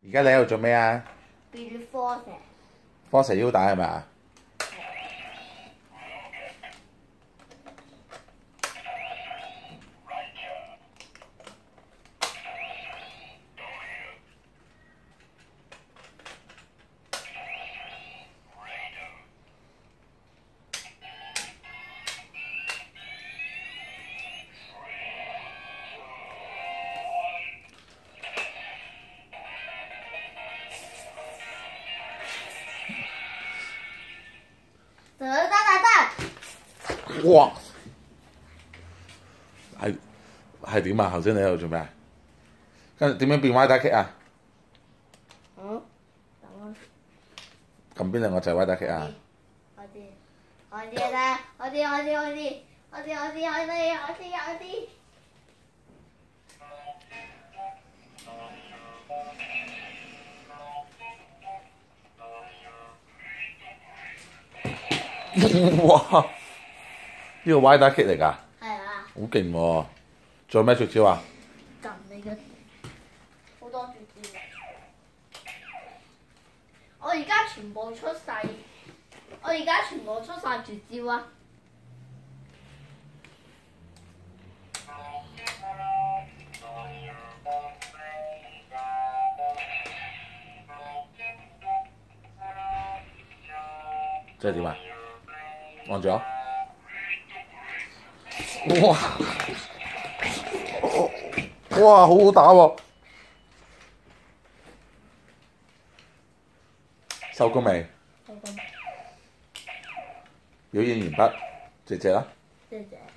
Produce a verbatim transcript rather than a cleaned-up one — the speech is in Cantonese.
而家你喺度做咩啊？ 變科石。 科蛇腰帶係咪啊？ 得得得得！ 哇！係係點啊？頭先你喺度做咩啊？跟住點樣變 Y 打 K 啊？ 嗯，等我。 撳邊兩個掣 Y 打 K 啊？ 我知，我知啦，我知我知我知，我知我知我知我知我知。 哇！呢個 Y 打 K 嚟㗎？ 係啊。 好勁喎！仲有咩絕招啊？ 撳你嘅好多絕招。我而家全部出晒，我而家全部出晒絕招啊！ 即係點啊？按咗。哇！哇！好好打喎！收工未？ 收工。 表演完畢，謝謝啦。 謝謝。